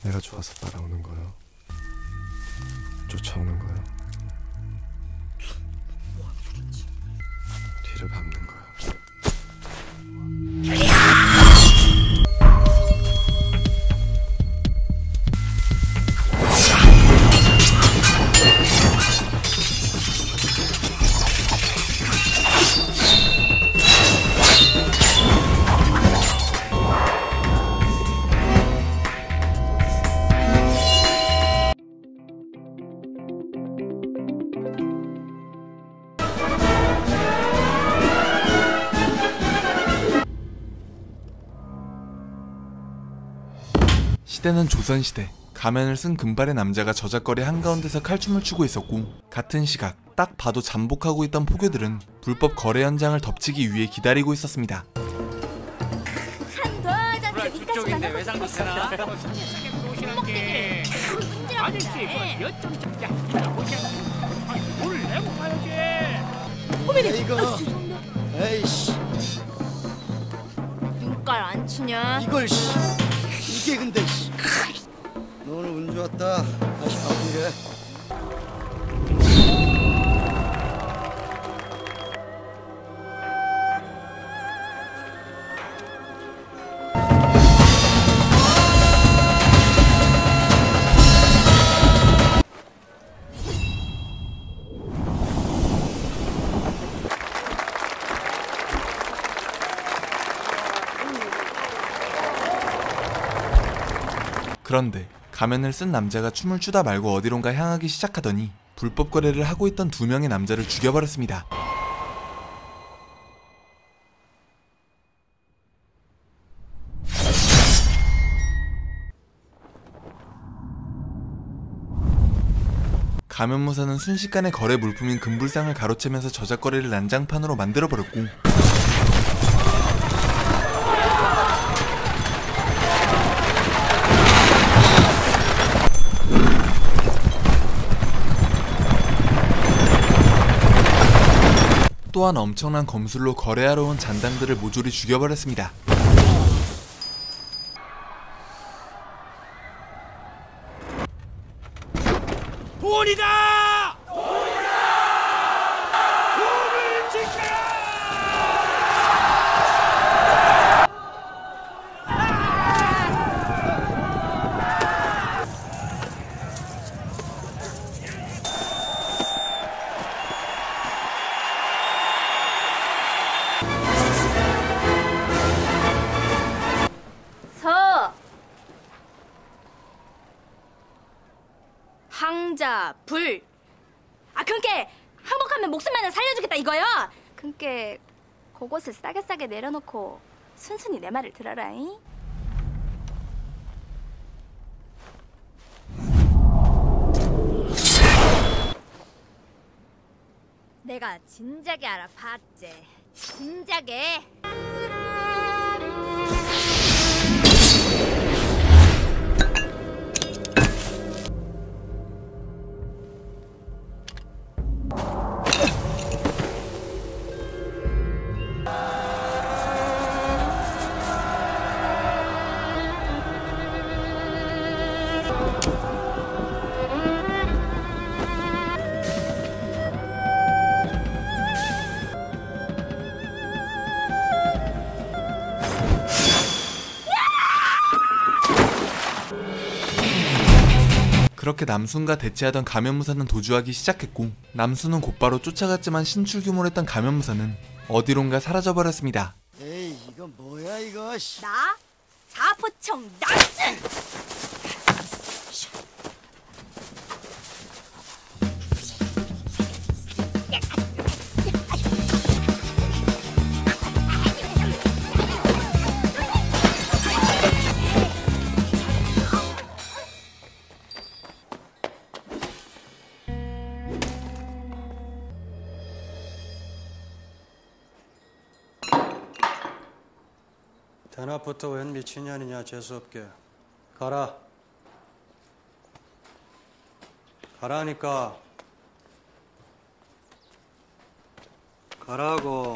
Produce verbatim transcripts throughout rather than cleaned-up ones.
내가 좋아서 따라오는 거요? 쫓아오는 거요? 뭐하는 소린지. 뒤를 밟는 거요? 시대는 조선시대. 가면을 쓴 금발의 남자가 저작거리 한가운데서 칼춤을 추고 있었고, 같은 시각 딱 봐도 잠복하고 있던 포교들은 불법 거래 현장을 덮치기 위해 기다리고 있었습니다. 뒤쪽인데 외상도 되나? 아저씨 몇점 찍자. 돈을 내고 가야지. 어머니 이거 에이씨 눈깔 안 치냐? 이걸 씨 이게 근데 씨 너 오늘 운 좋았다. 다시 가보게. 그런데 가면을 쓴 남자가 춤을 추다 말고 어디론가 향하기 시작하더니 불법 거래를 하고 있던 두 명의 남자를 죽여버렸습니다. 가면무사는 순식간에 거래 물품인 금불상을 가로채면서 저작거래를 난장판으로 만들어버렸고, 또한 엄청난 검술로 거래하러 온 잔당들을 모조리 죽여버렸습니다. 돈이다! 돈이다! 돈을 지켜라! 서 항자 불. 아 그니까 항복하면 목숨만을 살려주겠다 이거요. 그니까 그것을 싸게 싸게 내려놓고 순순히 내 말을 들어라잉. 내가 진작에 알아봤지. 진작에. 그렇게 남순과 대치하던 가면무사는 도주하기 시작했고, 남순은 곧바로 쫓아갔지만 신출규모했던 가면무사는 어디론가 사라져버렸습니다. 에이 이거 뭐야 이거 씨. 나 자포청 남순. 대낮부터 웬 미친년이냐. 재수없게 가라. 가라니까. 가라고.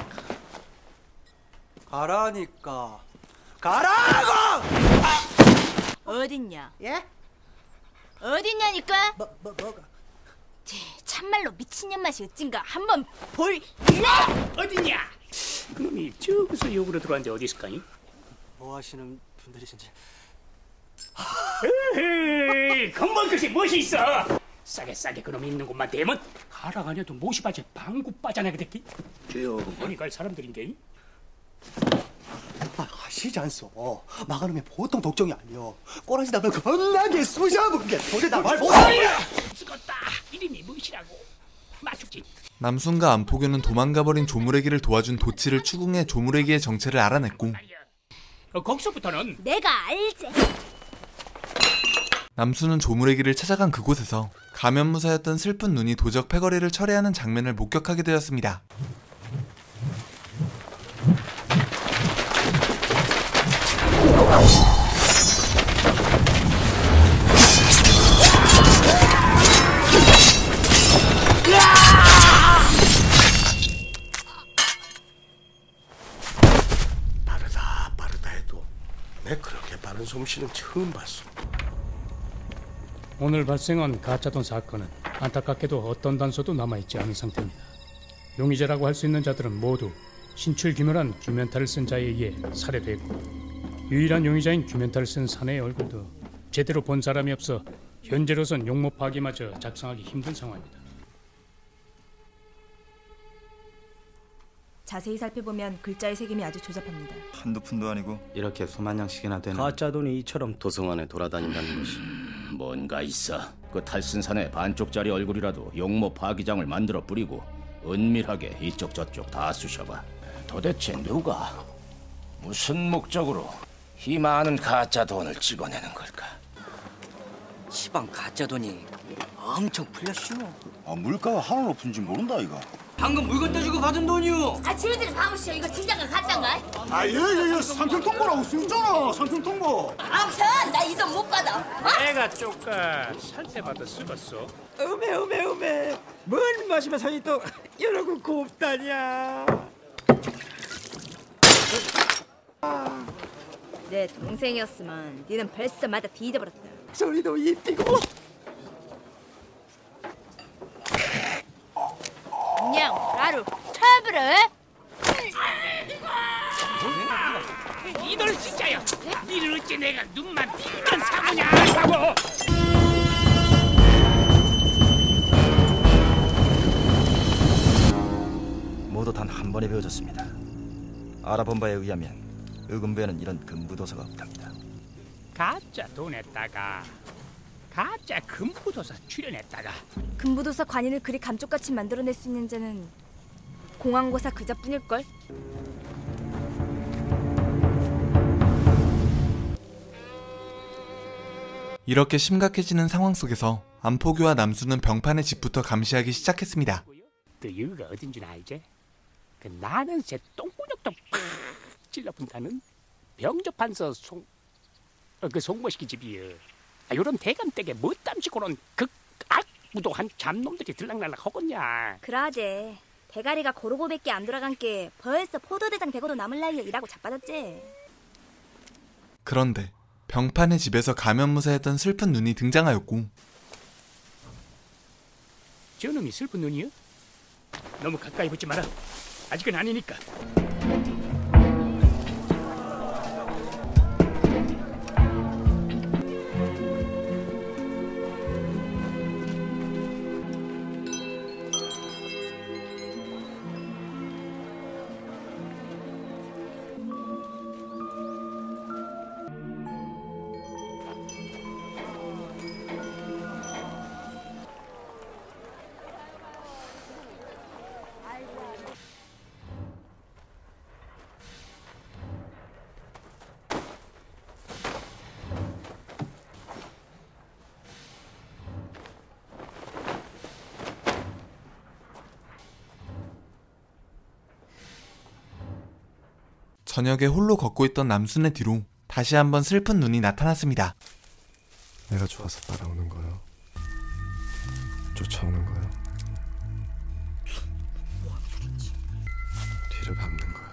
가라니까. 가라고! 어딨냐? 예? 어딨냐니까? 뭐, 뭐, 뭐가? 참말로 미친년 맛이 어찐가 한번 볼래? 어디냐? 그놈이 저기서 욕으로 들어왔는데 어디 있을까니? 뭐 하시는 분들이신지. 에이, 건방 것이 무엇이 있어? 싸게 싸게 그놈이 있는 곳만 대면 가라가냐도 못이 빠져 방구 빠져나게 됐기. 저 머리 갈 사람들인데. 아, 하시지 않소. 마가름이 보통 독종이 아니여. 꼬라지 나면 겁나게 쑤셔본 게 도대체 말 못하냐? 쓰겄다. 이름이 무엇이라고? 맞추지. 남순과 안포교는 도망가버린 조무래기를 도와준 도치를 추궁해 조무래기의 정체를 알아냈고 어, 거기서부터는 내가 알지. 남순은 조무래기를 찾아간 그곳에서 가면무사였던 슬픈 눈이 도적 패거리를 철회하는 장면을 목격하게 되었습니다. 빠르다 빠르다 해도 내 그렇게 빠른 솜씨는 처음 봤어. 오늘 발생한 가짜돈 사건은 안타깝게도 어떤 단서도 남아있지 않은 상태입니다. 용의자라고 할 수 있는 자들은 모두 신출귀멸한 규면타를 쓴 자에 의해 살해됐고 유일한 용의자인 규면타를 쓴 사내의 얼굴도 제대로 본 사람이 없어 현재로선 용모 파기마저 작성하기 힘든 상황입니다. 자세히 살펴보면 글자의 색임이 아주 조잡합니다. 한두 푼도 아니고 이렇게 수만 양씩이나 되는 가짜 돈이 이처럼 도성 안에 돌아다닌다는 것이 뭔가 있어. 그 탈순산의 반쪽짜리 얼굴이라도 용모 파기장을 만들어 뿌리고 은밀하게 이쪽 저쪽 다 쑤셔봐. 도대체 누가 무슨 목적으로 이 많은 가짜 돈을 찍어내는 걸까? 시방 가짜 돈이 엄청 풀렸슈. 아, 물가가 하나 높은지 모른다 이거. 방금 물건 떼주고 받은 돈이요. 아 지우들이 봐보시오. 이거 진짜가 가짜인가? 아 예예예 상품 통보라고 쓰였잖아. 상품 통보. 아무튼 나 이 돈 못 받아. 어? 내가 쪼까 살 때마다 쓰겄어. 음에 음에 음에 뭘 마시면서 또 이러고 곱다냐. 내 동생이었으면 니는 벌써 맞아 뒤져버렸다. 소리도 입히고. 그냥 나를 차버려. 이들 진짜야. 니를 어째 내가 눈만 띄면 사고냐 사고. 모두 단 한 번에 배워졌습니다. 알아본 바에 의하면 의금부에는 이런 금부도서가 없답니다. 가짜 돈에다가 가짜 금부도사 출연했다가 금부도사 관인을 그리 감쪽같이 만들어낼 수 있는 자는 공항고사 그자뿐일걸? 이렇게 심각해지는 상황 속에서 안포교와 남수는 병판의 집부터 감시하기 시작했습니다. 또 여기가 어딘 줄 알지? 그 나는 새 똥구녕도 팍 찔러본다는 병접판서 송, 어, 그 송모시키 집이여. 아, 요런 대감댁에 못담시고는 극악무도한 잡놈들이 들락날락 하겠냐. 그러제. 대가리가 고르고밖에 안 돌아간게 벌써 포도대장 되고도 남을 나이에 일하고 자빠졌지. 그런데 병판의 집에서 가면무사했던 슬픈 눈이 등장하였고 저놈이 슬픈 눈이여? 너무 가까이 붙지 마라. 아직은 아니니까. 저녁에 홀로 걷고 있던 남순의 뒤로 다시 한번 슬픈 눈이 나타났습니다. 내가 좋아서 따라오는 거요? 쫓아오는 거요? 뒤를 밟는 거요?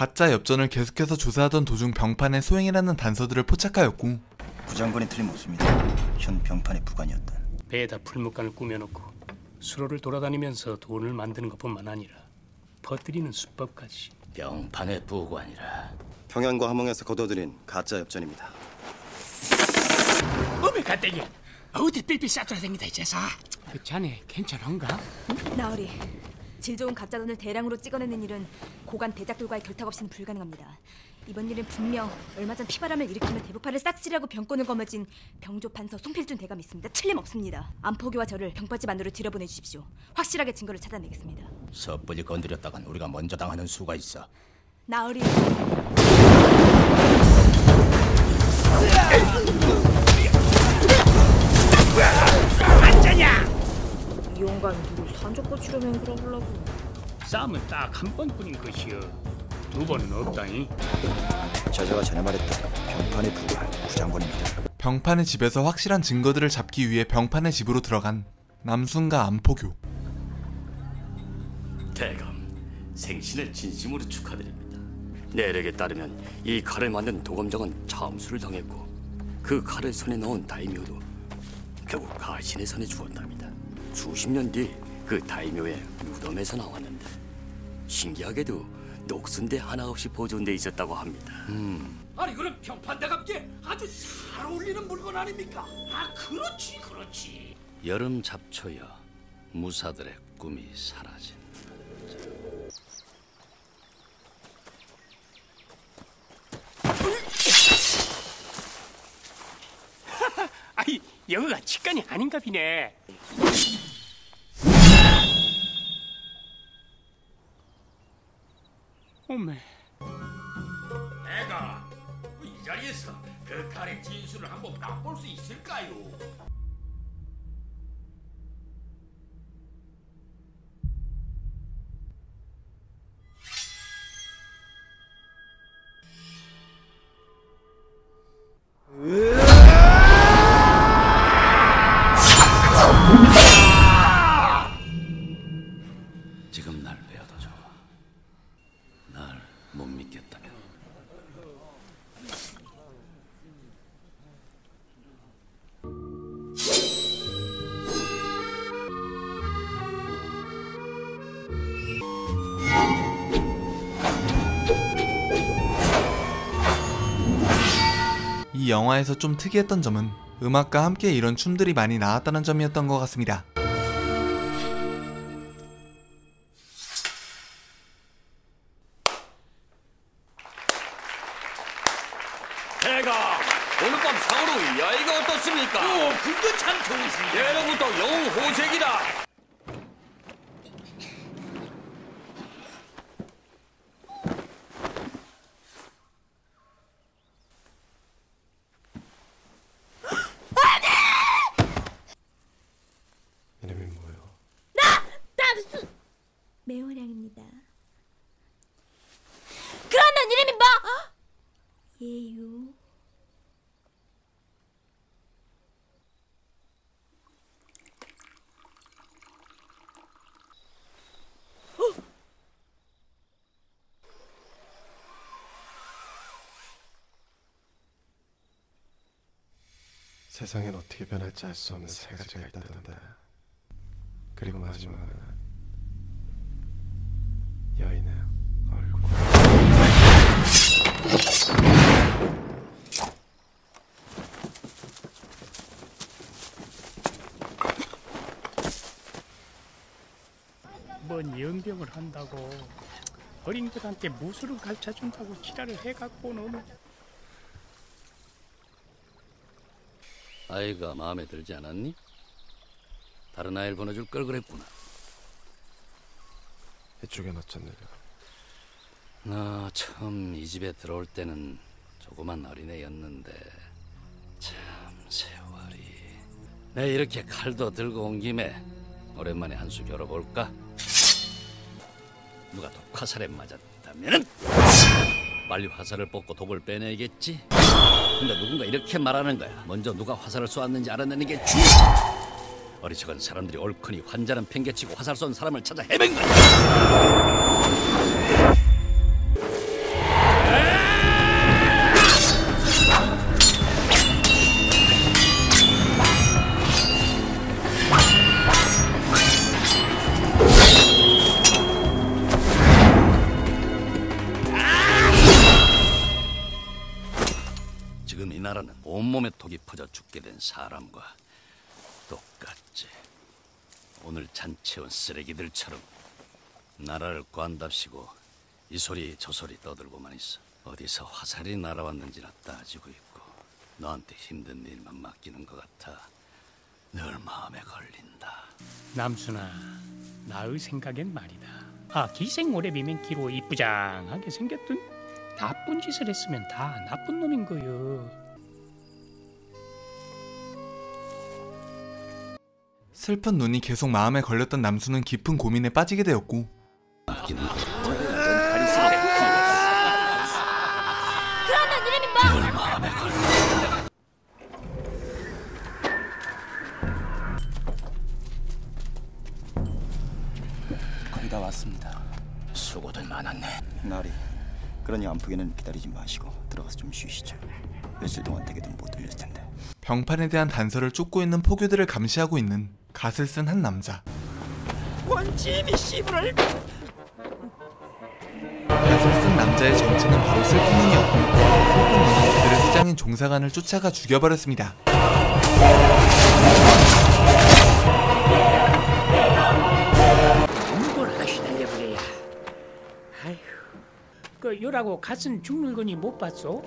가짜 엽전을 계속해서 조사하던 도중 병판에 소행이라는 단서들을 포착하였고 부장관이 틀림없습니다. 현 병판의 부관이었다. 배에다 풀무간을 꾸며놓고 수로를 돌아다니면서 돈을 만드는 것뿐만 아니라 퍼뜨리는 수법까지. 병판의 부관이라. 평양과 함흥에서 거둬들인 가짜 엽전입니다. 어메 가땡이 어디 삘삘 싸돌아다니다 이제서. 그 자네 괜찮은가? 나으리, 질 좋은 가짜 돈을 대량으로 찍어내는 일은 고관 대작들과의 결탁 없이는 불가능합니다. 이번 일은 분명 얼마 전 피바람을 일으키며 대북파를 싹쓸이하고 병권을 거머쥔 병조 판서 송필준 대감이 있습니다. 틀림없습니다. 안포교와 저를 병파집 안으로 들여보내주십시오. 확실하게 증거를 찾아내겠습니다. 섣불리 건드렸다간 우리가 먼저 당하는 수가 있어. 나으리. 앉자냐! 이 용감이 누굴 산적고치로 맹글어보려고. 싸움은 딱 한 번뿐인 것이여. 두 번은 없다니. 저자가 전에 말했던 병판의 부관 부장관입니다. 병판의 집에서 확실한 증거들을 잡기 위해 병판의 집으로 들어간 남순과 안포교. 대감, 생신을 진심으로 축하드립니다. 내력에 따르면 이 칼을 만든 도검정은 참수를 당했고 그 칼을 손에 넣은 다이묘도 결국 가신의 손에 죽었답니다. 수십 년 뒤 그 다이묘의 무덤에서 나왔는데 신기하게도 녹슨데 하나 없이 보존돼 있었다고 합니다. 음. 아니 그럼 병판대감께 아주 잘 어울리는 물건 아닙니까? 아 그렇지 그렇지. 여름 잡초여 무사들의 꿈이 사라진. 아이 여기가 직관이 아닌가 비네. 어메. 내가 이 자리에서 그 칼의 진술을 한번 맛볼 수 있을까요? 지금 날 배워도 좋아. 날 못 믿겠다면 이 영화에서 좀 특이했던 점은 음악과 함께 이런 춤들이 많이 나왔다는 점이었던 것 같습니다. 대감, 오늘 밤 상으로 야이가 어떻습니까? 오, 그거 참 좋으시네. 예로부터 영웅 호색이다. 이름이 뭐예요? 나! 나 무슨 매호량입니다. 그러면 이름이 뭐? 예유. 세상엔 어떻게 변할지 알 수 없는 세 가지가 있다던데. 그리고 마지막은 여인의 얼굴. 뭔 연병을 한다고 어린 것한테 무술을 가르쳐준다고 지랄을 해갖고는. 아이가 마음에 들지 않았니? 다른 아이를 보내줄 걸 그랬구나. 이쪽엔 어쩐 일이야? 나 처음 이 집에 들어올 때는 조그만 어린애였는데 참 세월이. 내 이렇게 칼도 들고 온 김에 오랜만에 한 수 겨뤄볼까? 누가 독화살에 맞았다면은 빨리 화살을 뽑고 독을 빼내겠지. 근데 누군가 이렇게 말하는 거야. 먼저 누가 화살을 쏘았는지 알아내는 게 중요해. 어리석은 사람들이 옳거니 환자는 팽개치고 화살 쏜 사람을 찾아 헤맨 거야. 나라는 온몸에 독이 퍼져 죽게 된 사람과 똑같지. 오늘 잔치온 쓰레기들처럼 나라를 관답시고 이 소리 저 소리 떠들고만 있어. 어디서 화살이 날아왔는지나 따지고 있고 너한테 힘든 일만 맡기는 것 같아 늘 마음에 걸린다. 남순아, 나의 생각엔 말이다. 아, 기생 오래비면 기로 이쁘장하게 생겼던 나쁜 짓을 했으면 다 나쁜 놈인 거요. 슬픈 눈이 계속 마음에 걸렸던 남수는 깊은 고민에 빠지게 되었고 그러면 이름이 뭐? 마음에 걸린다. 거의 다 왔습니다. 수고들 많았네. 나리, 그러니 아프게는 기다리지 마시고 들어가서 좀 쉬시죠. 며칠 동안 댁에도 못 들렸을 텐데. 병판에 대한 단서를 쫓고 있는 포교들을 감시하고 있는 갓을 쓴 한 남자. 원지미 씨부를 갓을 쓴 남자의 정체는 바로 슬픈 눈이었고 슬픈 눈은 그들의 수장인 종사관을 쫓아가 죽여버렸습니다. 뭘 하시 달려버려야. 아휴, 그 요라고 갓은 죽는 거니 못 봤어?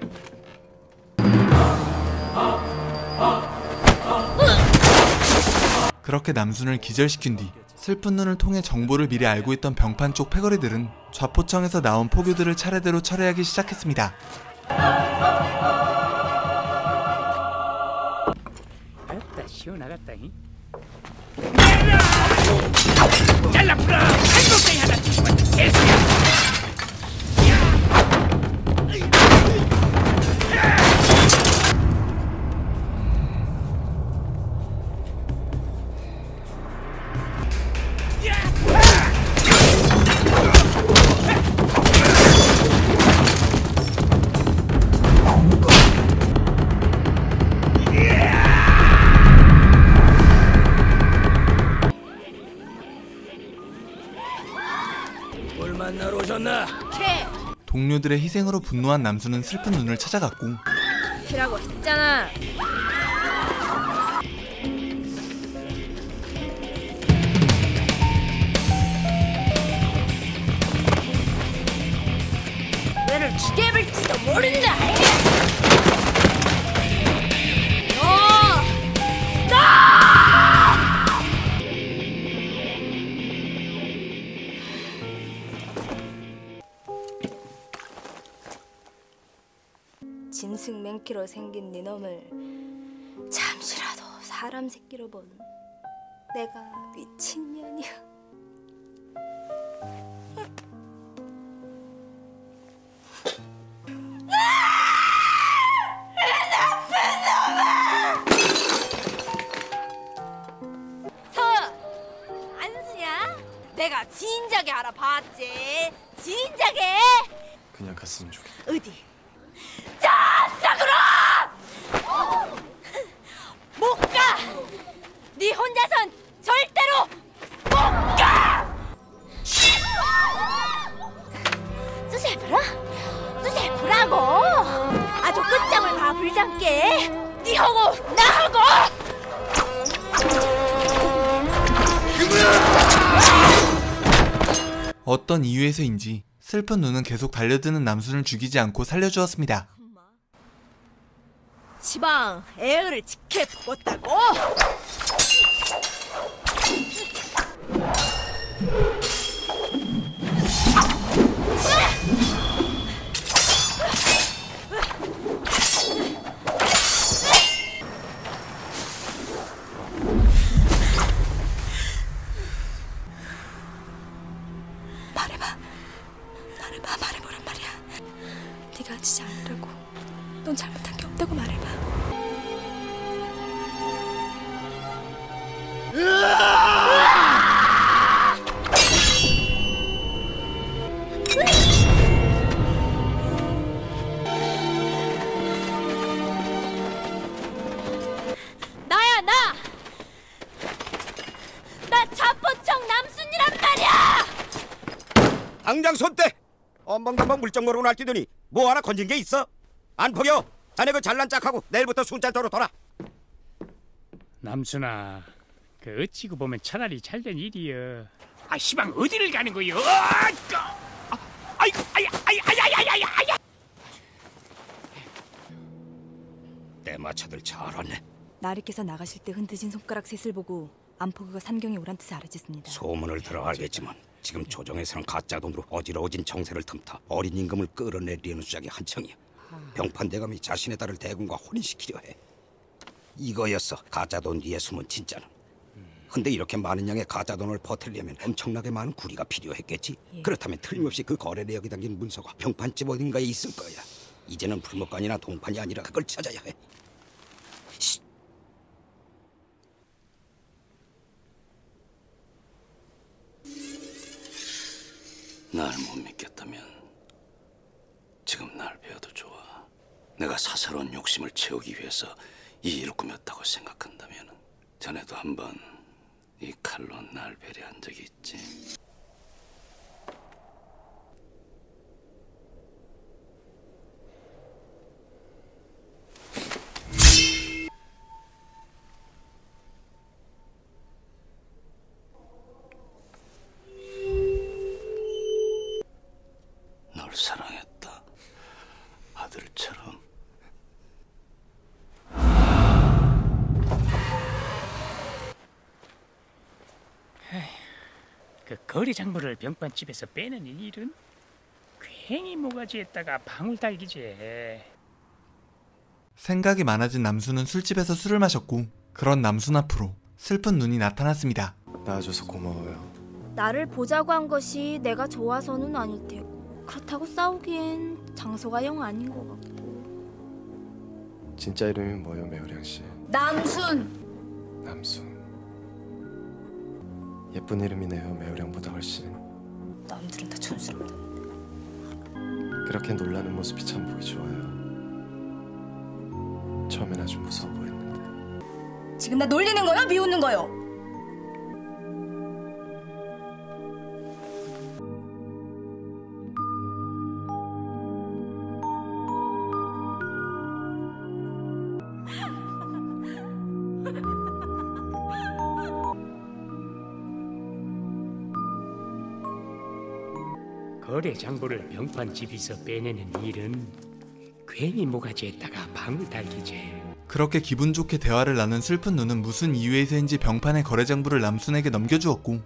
그렇게 남순을 기절시킨 뒤 슬픈 눈을 통해 정보를 미리 알고 있던 병판 쪽 패거리들은 좌포청에서 나온 포교들을 차례대로 철회하기 시작했습니다. 아따 시원하겠다. 잉? 잘라프라 한국에 하나 죽으면 개수야. 뭘 만나러 오셨나? 캐! 동료들의 희생으로 분노한 남수는 슬픈 눈을 찾아갔고 캐라고 했잖아. 너를 죽여볼지도 모른다. 너! 너! 진승맹키로 생긴 네 놈을 잠시라도 사람 새끼로 본 내가 미친년이야. 내가 진작에 알아봤지. 진작에. 그냥 갔으면 좋겠다. 어디? 저쪽으로! 못 가! 네 혼자선 절대로 못 가! 수세브라? 수세브라고! 아주 끝장을 봐 불장께. 네하고 나하고! 어떤 이유에서인지 슬픈 눈은 계속 달려드는 남순을 죽이지 않고 살려주었습니다. 시방 애를 지켜보겠다고? 말해봐. 나를 봐. 말해보란 말이야. 네가 하지 않으라고. 넌 잘못한 게 없다고 말해봐. 나야 나! 나 자포청 남순이란 말이야! 당장 손대! 엄방당방 물정 모르고 날뛰더니 뭐 하나 건진 게 있어? 안 포겨! 자네 그 잘난 짝하고 내일부터 순찰도로 돌아. 남순아, 그 어찌고 보면 차라리 잘된 일이여. 아 시방 어디를 가는 거요? 아, 아이고, 아야, 아야, 아야, 아야, 아야, 아야. 내 마차들 잘 왔네. 나리께서 나가실 때 흔드신 손가락 셋을 보고 안포그가 삼경에 오란 뜻을 알아챘습니다. 소문을 들어 알겠지만 지금 조정에서는 가짜 돈으로 어지러워진 정세를 틈타 어린 임금을 끌어내리려는 수작이 한창이야. 병판 대감이 자신의 딸을 대군과 혼인시키려 해. 이거였어 가짜 돈 뒤에 숨은 진짜는. 근데 이렇게 많은 양의 가짜 돈을 퍼뜨리려면 엄청나게 많은 구리가 필요했겠지. 예. 그렇다면 틀림없이 그 거래 내역이 담긴 문서가 병판집 어딘가에 있을 거야. 이제는 불목관이나 동판이 아니라 그걸 찾아야 해. 쉿. 날 못 믿겠다면 지금 날 배워도 좋아. 내가 사사로운 욕심을 채우기 위해서 이 일을 꾸몄다고 생각한다면 자네도 한번 이 칼로 날 배려한 적이 있지. 널 사랑했다. 아들처럼. 그 거래 작물을 병판집에서 빼는 일은 괜히 모가지에다가 방울 달기지. 생각이 많아진 남순은 술집에서 술을 마셨고 그런 남순 앞으로 슬픈 눈이 나타났습니다. 나와줘서 고마워요. 나를 보자고 한 것이 내가 좋아서는 아닐 테고 그렇다고 싸우기엔 장소가 영 아닌 것 같고. 진짜 이름이 뭐예요, 매우량 씨? 남순. 남순. 예쁜 이름이네요, 매우량보다 훨씬. 남들은 다 촌스럽다. 그렇게 놀라는 모습이 참 보기 좋아요. 처음엔 아주 무서워 보였는데. 지금 나 놀리는 거요? 비웃는 거요? 거래 장부를 병판집에서 빼내는 일은 괜히 모가지에다가 방울 달기지. 그렇게 기분 좋게 대화를 나눈 슬픈 눈은 무슨 이유에서인지 병판의 거래 장부를 남순에게 넘겨주었고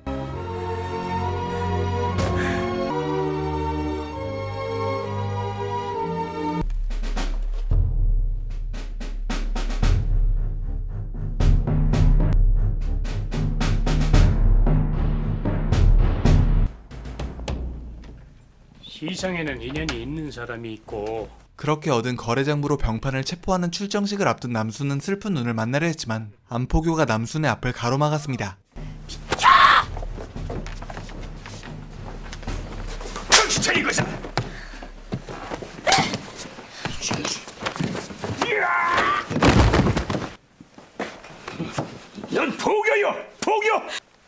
시상에는 인연이 있는 사람이 있고 그렇게 얻은 거래 장부로 병판을 체포하는 출정식을 앞둔 남순은 슬픈 눈을 만나려 했지만 안포교가 남순의 앞을 가로막았습니다. 정신 차리고 자. 넌 포교요, 포교.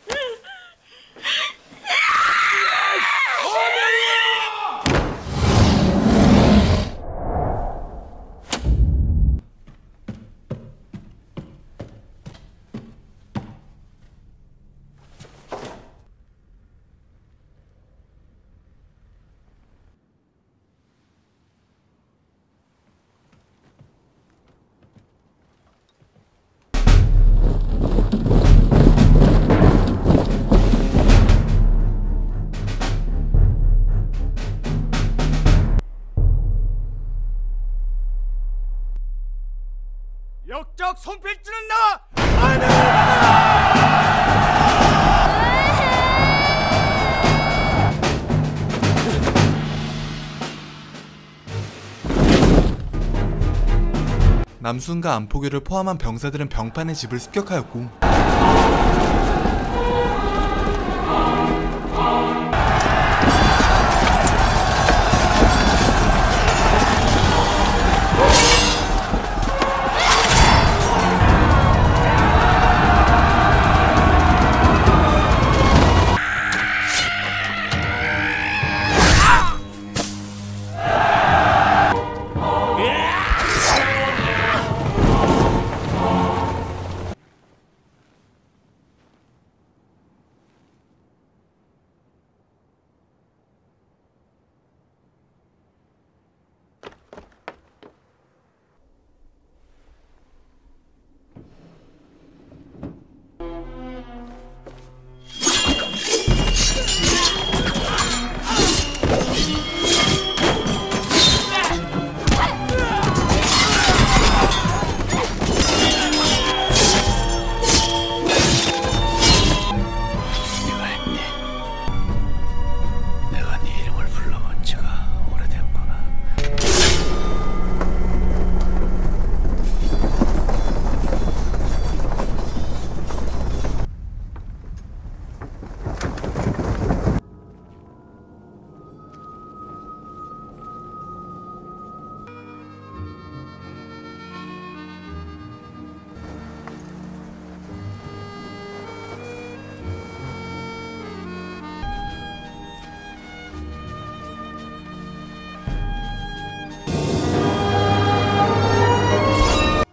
역적 손필지는 나! 남순과 안포교를 포함한 병사들은 병판의 집을 습격하였고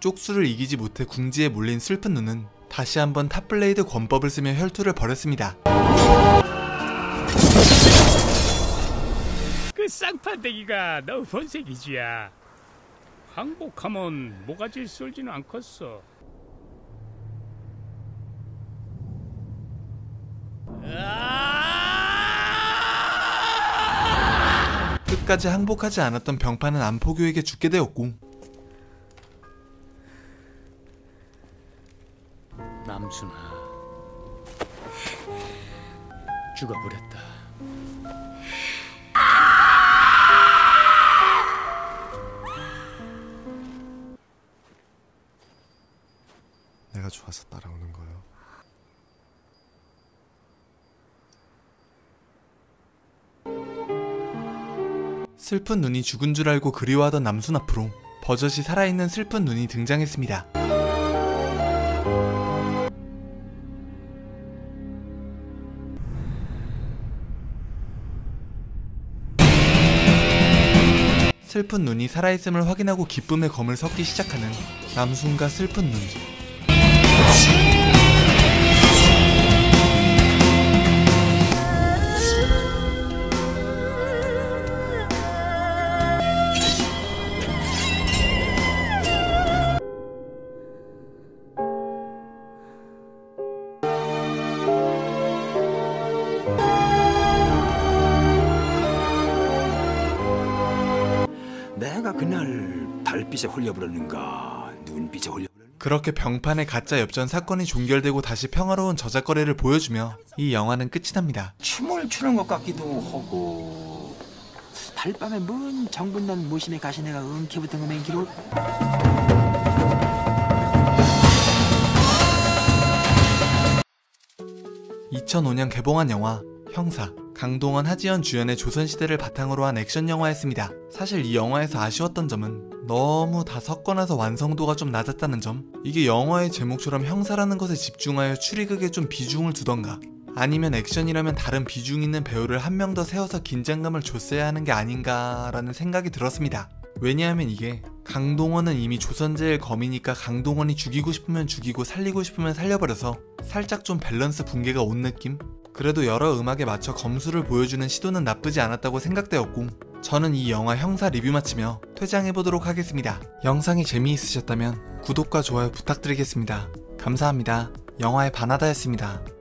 쪽수를 이기지 못해 궁지에 몰린 슬픈 눈은 다시 한번 탑블레이드 권법을 쓰며 혈투를 벌였습니다. 그 쌍판대기가 너 본색이지야. 항복하면 모가지 쏠지는 않겠어. 끝까지 항복하지 않았던 병파는 안포교에게 죽게 되었고, 남순아, 죽어버렸다. 내가 좋아서 따라오는 거요. 슬픈 눈이 죽은 줄 알고 그리워하던 남순 앞으로 버젓이 살아있는 슬픈 눈이 등장했습니다. 슬픈 눈이 살아있음을 확인하고 기쁨의 검을 섞기 시작하는 남순과 슬픈 눈. 내가 그날 달빛에 홀려버렸는가 눈빛에 홀려버렸는가. 그렇게 병판의 가짜 엽전 사건이 종결되고 다시 평화로운 저작거래를 보여주며 이 영화는 끝이 납니다. 춤을 추는 것 같기도 하고 달밤에 먼 정분난 무심에 가신 애가 은케부터 맹기로. 이천오 년 개봉한 영화 형사. 강동원, 하지연 주연의 조선시대를 바탕으로 한 액션 영화였습니다. 사실 이 영화에서 아쉬웠던 점은 너무 다 섞어놔서 완성도가 좀 낮았다는 점. 이게 영화의 제목처럼 형사라는 것에 집중하여 추리극에 좀 비중을 두던가, 아니면 액션이라면 다른 비중 있는 배우를 한 명 더 세워서 긴장감을 줬어야 하는 게 아닌가라는 생각이 들었습니다. 왜냐하면 이게 강동원은 이미 조선제일 검이니까 강동원이 죽이고 싶으면 죽이고 살리고 싶으면 살려버려서 살짝 좀 밸런스 붕괴가 온 느낌? 그래도 여러 음악에 맞춰 검수를 보여주는 시도는 나쁘지 않았다고 생각되었고, 저는 이 영화 형사 리뷰 마치며 퇴장해보도록 하겠습니다. 영상이 재미있으셨다면 구독과 좋아요 부탁드리겠습니다. 감사합니다. 영화의 바나다였습니다.